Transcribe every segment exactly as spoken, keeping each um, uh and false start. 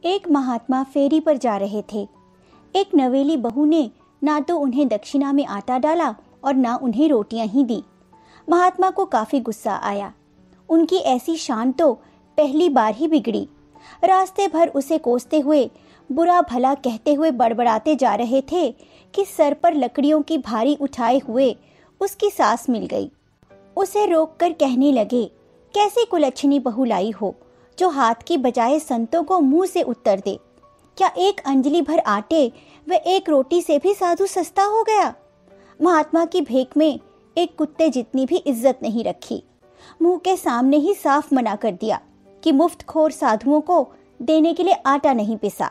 एक महात्मा फेरी पर जा रहे थे। एक नवेली बहू ने ना तो उन्हें दक्षिणा में आटा डाला और ना उन्हें रोटियां ही दी। महात्मा को काफी गुस्सा आया। उनकी ऐसी शान तो पहली बार ही बिगड़ी। रास्ते भर उसे कोसते हुए, बुरा भला कहते हुए बड़बड़ाते जा रहे थे कि सर पर लकड़ियों की भारी उठाए हुए उसकी सास मिल गई। उसे रोककर कहने लगे, कैसी कुलच्छनी बहू लाई हो जो हाथ की बजाय संतों को मुंह से उत्तर दे। क्या एक अंजलि भर आटे व एक रोटी से भी साधु सस्ता हो गया? महात्मा की भेंक में एक कुत्ते जितनी भी इज्जत नहीं रखी। मुंह के सामने ही साफ मना कर दिया कि मुफ्तखोर साधुओं को देने के लिए आटा नहीं पिसा।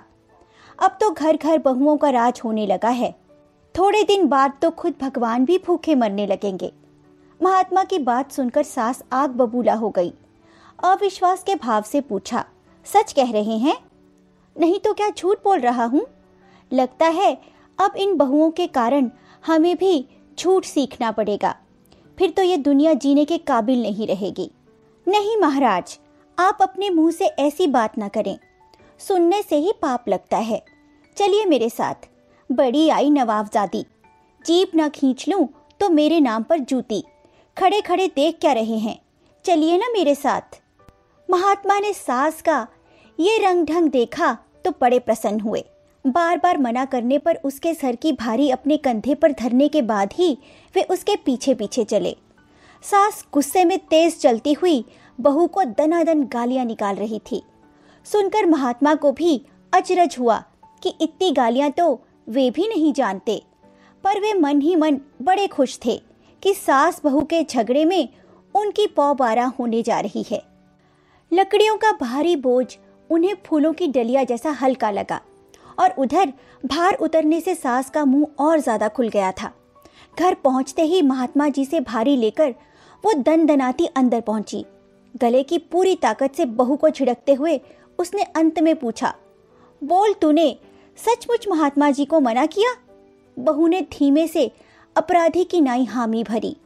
अब तो घर घर बहुओं का राज होने लगा है। थोड़े दिन बाद तो खुद भगवान भी भूखे मरने लगेंगे। महात्मा की बात सुनकर सास आग बबूला हो गई। अविश्वास के भाव से पूछा, सच कह रहे हैं? नहीं तो क्या झूठ बोल रहा हूँ? लगता है अब इन बहुओं के कारण हमें भी झूठ सीखना पड़ेगा। फिर तो ये दुनिया जीने के काबिल नहीं रहेगी। नहीं महाराज, आप अपने मुंह से ऐसी बात ना करें। सुनने से ही पाप लगता है। चलिए मेरे साथ। बड़ी आई नवाबजादी। जीभ ना खींच लूं तो मेरे नाम पर जूती। खड़े खड़े देख क्या रहे हैं? चलिए ना मेरे साथ। महात्मा ने सास का ये रंग ढंग देखा तो बड़े प्रसन्न हुए। बार बार मना करने पर उसके सर की भारी अपने कंधे पर धरने के बाद ही वे उसके पीछे पीछे चले। सास गुस्से में तेज चलती हुई बहू को दनादन गालियां निकाल रही थी। सुनकर महात्मा को भी अचरज हुआ कि इतनी गालियां तो वे भी नहीं जानते, पर वे मन ही मन बड़े खुश थे कि सास बहू के झगड़े में उनकी पौ बारह होने जा रही है। लकड़ियों का भारी बोझ उन्हें फूलों की डलिया जैसा हल्का लगा और उधर भार उतरने से सास का मुंह और ज्यादा खुल गया था। घर पहुंचते ही महात्मा जी से भारी लेकर वो दनदनाती अंदर पहुंची। गले की पूरी ताकत से बहू को झिड़कते हुए उसने अंत में पूछा, बोल तूने सचमुच महात्मा जी को मना किया? बहू ने धीमे से अपराधी की नाई हामी भरी।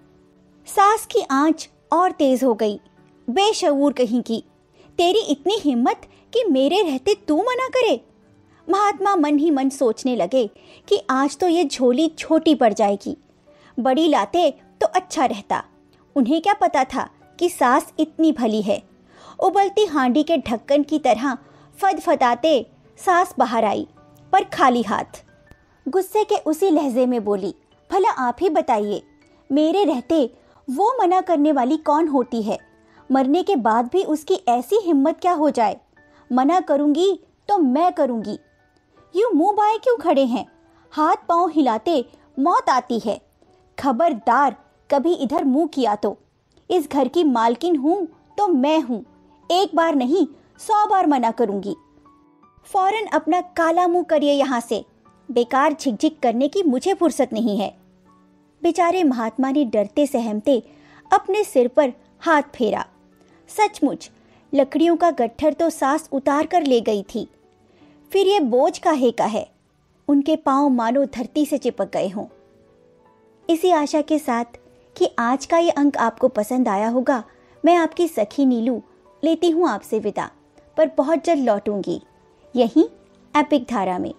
सास की आंच और तेज हो गई। बेशऊर कहीं की, तेरी इतनी हिम्मत कि मेरे रहते तू मना करे? महात्मा मन ही मन सोचने लगे कि आज तो ये झोली छोटी पड़ जाएगी। बड़ी लाते तो अच्छा रहता। उन्हें क्या पता था कि सास इतनी भली है। उबलती हांडी के ढक्कन की तरह फदफदाते सास बाहर आई, पर खाली हाथ। गुस्से के उसी लहजे में बोली, भला आप ही बताइए, मेरे रहते वो मना करने वाली कौन होती है? मरने के बाद भी उसकी ऐसी हिम्मत क्या हो जाए? मना करूंगी तो मैं करूंगी। यूं मुंह बाए क्यों खड़े हैं? हाथ पांव हिलाते मौत आती है। खबरदार कभी इधर मुंह किया तो। इस घर की मालकिन हूं तो मैं हूं। एक बार नहीं सौ बार मना करूंगी। फौरन अपना काला मुंह करिए यहाँ से। बेकार झिकझिक करने की मुझे फुर्सत नहीं है। बेचारे महात्मा ने डरते सहमते अपने सिर पर हाथ फेरा। सचमुच लकड़ियों का गट्ठर तो सास उतार कर ले गई थी। फिर ये बोझ काहे का है? उनके पांव मानो धरती से चिपक गए हों। इसी आशा के साथ कि आज का ये अंक आपको पसंद आया होगा, मैं आपकी सखी नीलू लेती हूँ आपसे विदा, पर बहुत जल्द लौटूंगी यहीं एपिक धारा में।